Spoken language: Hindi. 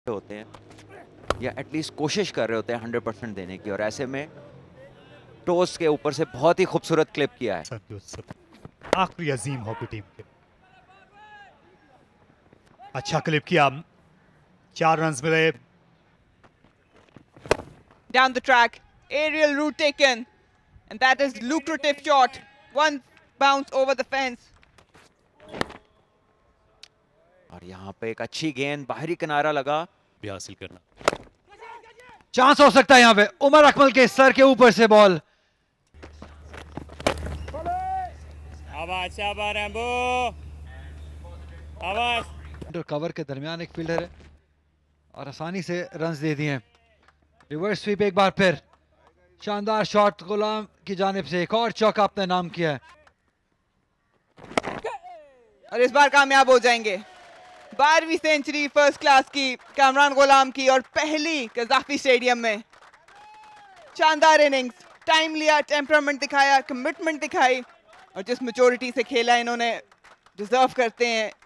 होते हैं या एटलीस्ट कोशिश कर रहे होते हैं 100% देने की, और ऐसे में टोस के ऊपर से बहुत ही खूबसूरत क्लिप किया है। आखिरी अजीम हॉकी टीम के अच्छा क्लिप किया, 4 रन्स मिले। Down the track, aerial route taken, and that is lucrative shot. One bounce over the fence. और यहाँ पे एक अच्छी गेंद, बाहरी किनारा लगा भी हासिल करना। चांस हो सकता है यहाँ पे, उमर अकमल के सर के ऊपर से बॉल। आवाज शाबाश रैम्बो, आवाज। कवर के दरमियान एक फील्डर है और आसानी से रन्स दे दिए। रिवर्स स्वीप एक बार फिर, शानदार शॉट गुलाम की जानिब से, एक और चौका अपने नाम किया है और इस बार कामयाब हो जाएंगे। 12वीं सेंचुरी फर्स्ट क्लास की कामरान गुलाम की, और पहली कज़ाफी स्टेडियम में। शानदार इनिंग्स, टाइम लिया, टेम्परामेंट दिखाया, कमिटमेंट दिखाई, और जिस मैच्योरिटी से खेला इन्होंने डिजर्व करते हैं